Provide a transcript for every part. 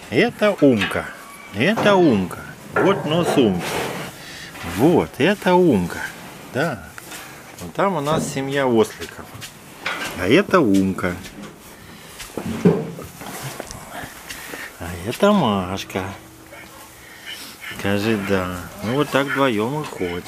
Это Умка. Это Умка. Вот нос Умки. Вот, это Умка. Да. Вот там у нас семья осликов. А это Умка. А это Машка. Скажи да. Ну вот так вдвоем и ходим.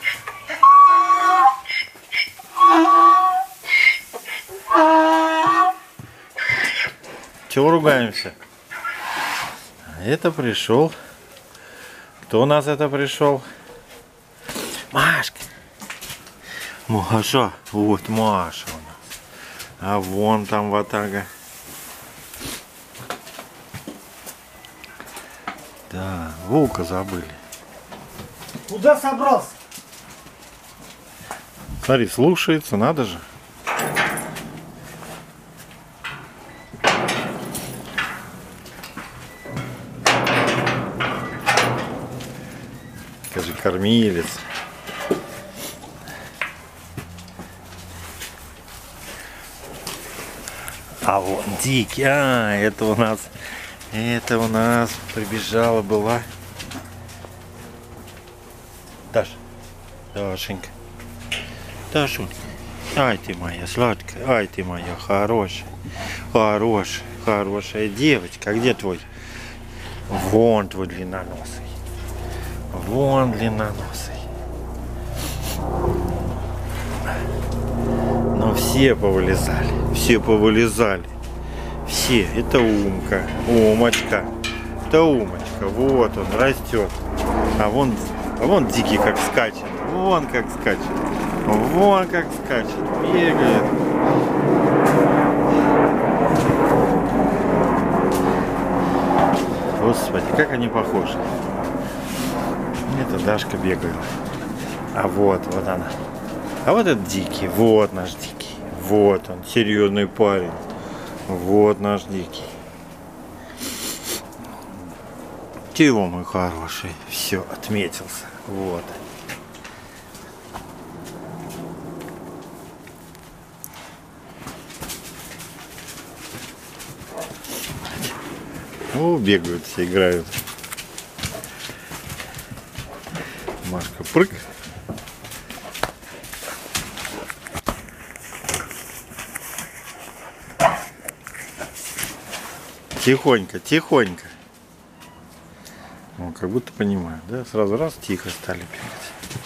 Чего ругаемся? Это пришел. Кто у нас это пришел? Машка. Маша. Вот Маша у нас. А вон там ватага. Да, волка забыли. Куда собрался? Смотри, слушается, надо же. Скажи, кормилец. А вот дикий, это у нас прибежала была. Дашенька. Дашунька. Ай ты моя сладкая, ай ты моя хорошая. Хорошая девочка. А где твой? Вон твой длинноносый. Вон длинноносый. Но все повылезали. Все. Это Умка. Умочка. Это Умочка. Вот он растет. А вон дикий как скачет. Вон как скачет. Бегает. Господи, как они похожи. Это Дашка бегает. А вот она. А вот этот дикий. Вот наш дикий. Вот он, серьезный парень. Вот наш дикий. Чего, мой хороший? Все, отметился. Вот. О, бегают все, играют. Машка прыг. Тихонько. Ну, как будто понимаю, да? Сразу раз тихо стали бегать.